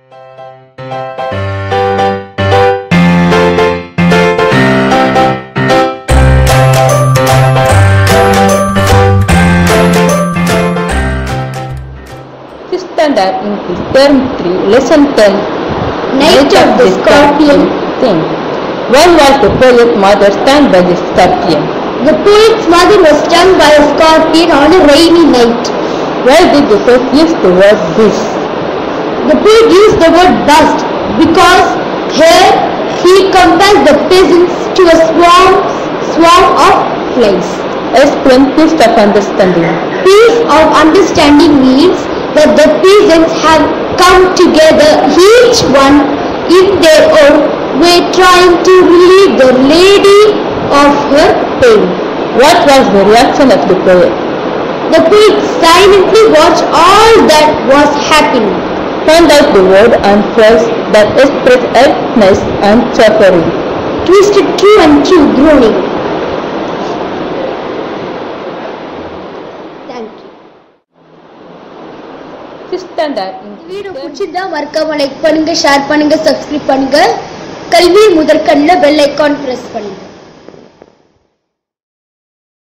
Standard English Term 3 Lesson 10 Night of the Scorpion. Thing. When was the poet's mother stung by the scorpion? The poet's mother was stung by a scorpion on a rainy night. Why did the poet use the word bust? The poet used the word bust because here he compares the peasants to a swarm of flies. Explain peace of understanding. Peace of understanding means that the peasants have come together, each one in their own way, trying to relieve the lady of her pain. What was the reaction of the poet? The poet silently watched all that was happening. Found out the word and phrase that express helplessness and suffering. Twisted true and true groaning. Thank you. Standard video பிடிச்சிருந்தா மறக்காம like பண்ணுங்க, share பண்ணுங்க, subscribe பண்ணுங்க. கல்வி முதற்கண்ணில் bell icon press பண்ணுங்க.